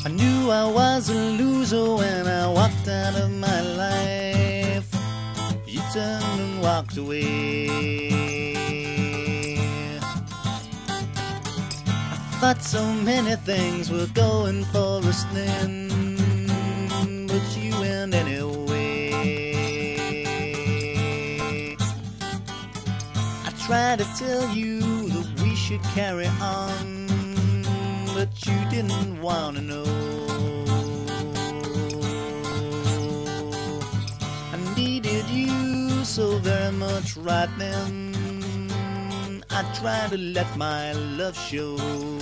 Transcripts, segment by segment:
I knew I was a loser when I walked out of my life. You turned and walked away. I thought so many things were going for a spin, but you went anyway. I tried to tell you that we should carry on, but you didn't want to know. I needed you so very much right then. I tried to let my love show,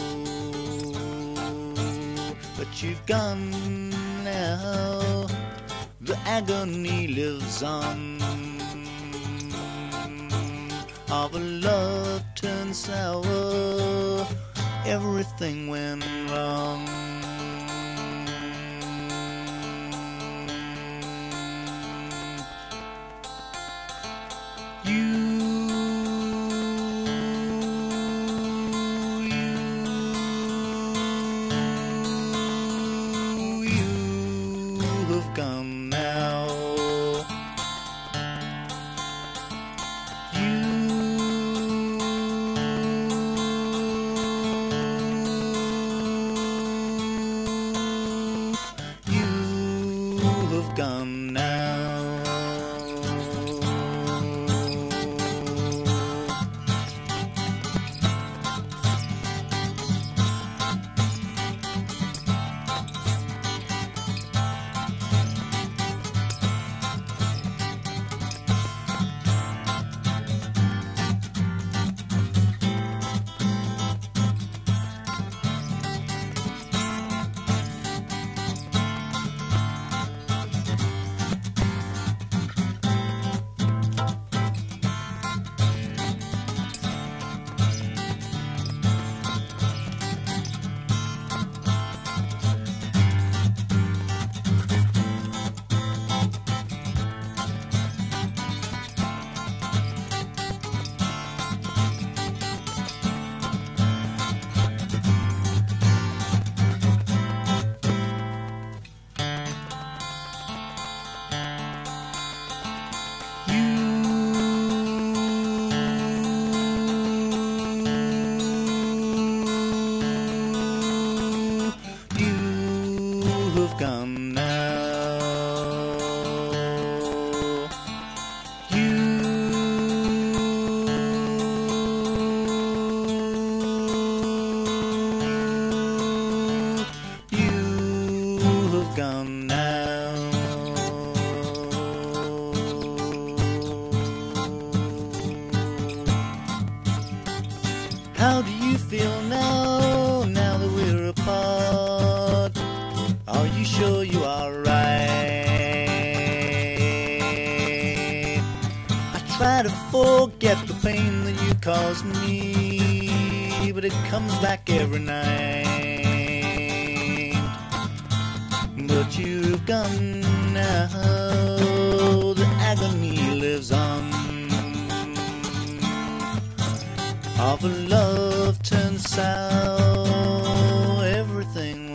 but you've gone now. The agony lives on. Our love turned sour. Everything went wrong. You have gone now. You have gone now. Have gone now. You have gone now. How do you feel now, now that we're apart? Are you sure you are right? I try to forget the pain that you caused me, but it comes back every night. But you've gone now. The agony lives on. Our love turned sour. Everything